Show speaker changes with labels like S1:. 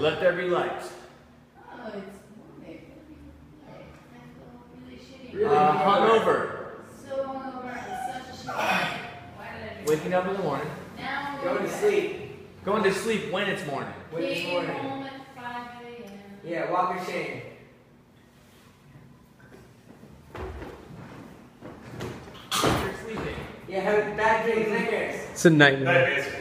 S1: Let there be light.
S2: Oh, it's morning. I feel really shitty.
S3: Really?
S1: Hungover.
S2: So hungover. I'm such a shitty. Why did I do
S1: Waking up in the morning.
S2: Now I'm
S3: Go
S2: going
S3: to
S2: bed.
S3: sleep.
S1: Going to sleep when it's morning.
S3: When it's
S2: Came
S3: morning.
S2: home at 5 a.m.
S3: Yeah, walk of shame.
S1: You're sleeping.
S3: Yeah, have bad drinks, niggas.
S4: It's a nightmare.
S5: That is